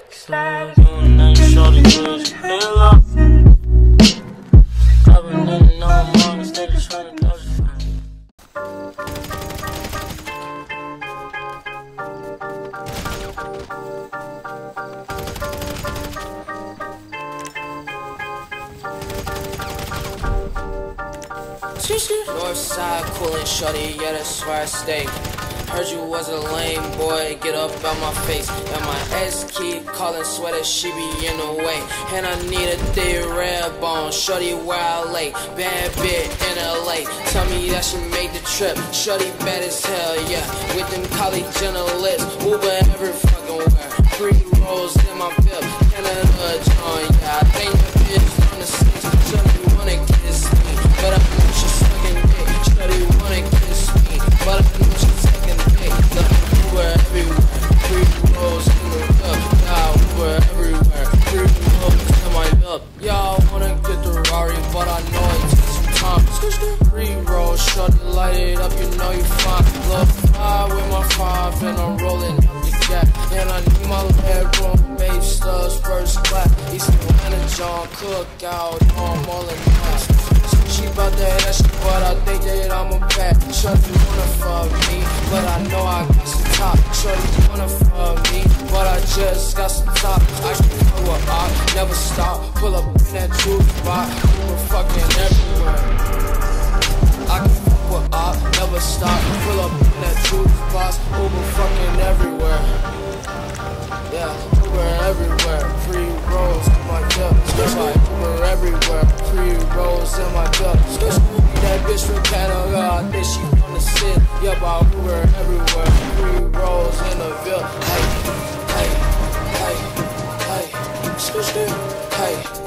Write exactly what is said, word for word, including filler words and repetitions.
Still doing nothing, shorty, cause you feel up. I've been letting all my mind instead of trying to dodge it. Northside coolin' shorty, yeah, that's where I stay. Heard you was a lame boy, get up out my face. And my ex keep calling, swear that she be in the way. And I need a day red bone, shorty where I lay. Bad bitch in L A, tell me that she made the trip. Shorty bad as hell, yeah, with them college journalists. Uber every fucking where, three rolls in my bib. Canada John, yeah, I think that bitch from the six. Shorty wanna kiss me, but I know she's sucking dick. Shorty wanna kiss me, but I know she's sucking dick. The Uber everywhere, three rolls in the whip. Yeah, Uber everywhere, three rolls in my lip. Y'all wanna get the Rari, but I know it takes some time. Three rolls, shorty light it up, you know you fine. Look, five with my five, and I'm rolling up the gap. And I need my leg room, babe studs, first class. East Atlanta, John Cookout, I'm all in class. She bout that ass, but I think that I'm a bad. Shorty wanna fuck me, but I know I got some top. Shorty wanna fuck me, but I just got some top. I can fuck with I never stop. Pull up in that juice spot, we're fucking everywhere. I can fuck with I never stop. Pull up in that juice spot, Uber fucking everywhere. Yeah, Uber everywhere. Free rolls in my cup. Uber everywhere. Free rolls in my cup. That bitch from Canada, I think she from the city. Yeah, but Uber everywhere. Free rolls in the Ville. Hey, hey, hey, hey, hey.